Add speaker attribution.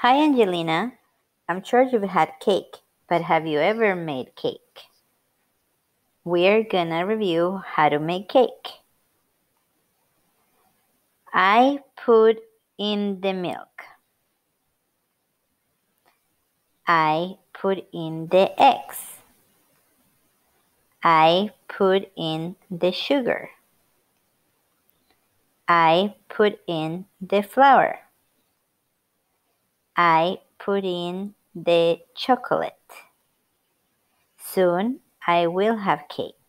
Speaker 1: Hi, Angelina. I'm sure you've had cake, but have you ever made cake? We're gonna review how to make cake. I put in the milk. I put in the eggs. I put in the sugar. I put in the flour. I put in the chocolate. Soon I will have cake.